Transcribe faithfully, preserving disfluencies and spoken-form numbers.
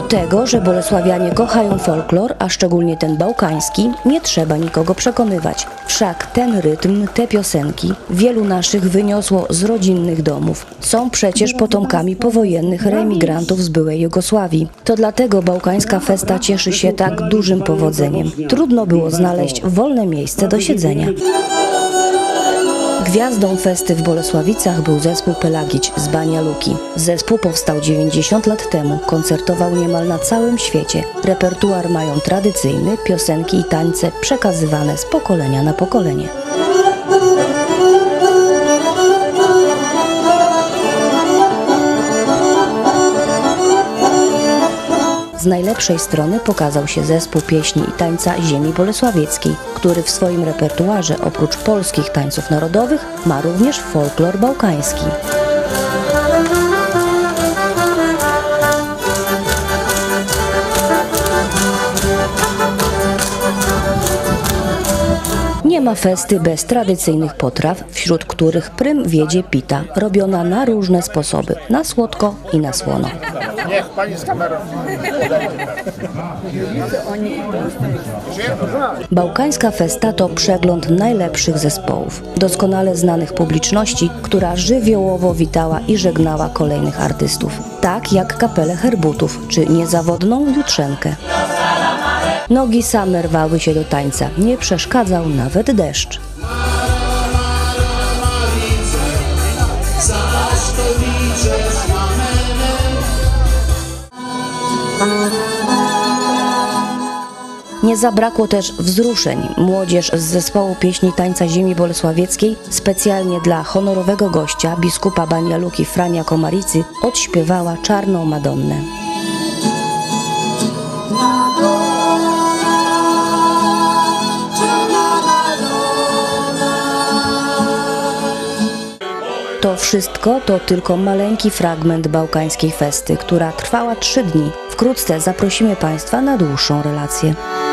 Tego, że bolesławianie kochają folklor, a szczególnie ten bałkański, nie trzeba nikogo przekonywać. Wszak ten rytm, te piosenki wielu naszych wyniosło z rodzinnych domów. Są przecież potomkami powojennych reemigrantów z byłej Jugosławii. To dlatego bałkańska festa cieszy się tak dużym powodzeniem. Trudno było znaleźć wolne miejsce do siedzenia. Gwiazdą festy w Bolesławicach był zespół Pelagić z Banja Luki. Zespół powstał dziewięćdziesiąt lat temu, koncertował niemal na całym świecie. Repertuar mają tradycyjny, piosenki i tańce przekazywane z pokolenia na pokolenie. Z najlepszej strony pokazał się zespół pieśni i tańca ziemi bolesławieckiej, który w swoim repertuarze oprócz polskich tańców narodowych ma również folklor bałkański. Nie ma festy bez tradycyjnych potraw, wśród których prym wiedzie pita, robiona na różne sposoby, na słodko i na słono. Niech pani z kamerą. Bałkańska festa to przegląd najlepszych zespołów, doskonale znanych publiczności, która żywiołowo witała i żegnała kolejnych artystów, tak jak kapelę Herbutów czy niezawodną Jutrzenkę. Nogi same rwały się do tańca, nie przeszkadzał nawet deszcz. Nie zabrakło też wzruszeń. Młodzież z zespołu pieśni tańca ziemi bolesławieckiej specjalnie dla honorowego gościa, biskupa Banja Luki Frania Komaricy, odśpiewała Czarną Madonnę. To wszystko to tylko maleńki fragment bałkańskiej festy, która trwała trzy dni. Wkrótce zaprosimy Państwa na dłuższą relację.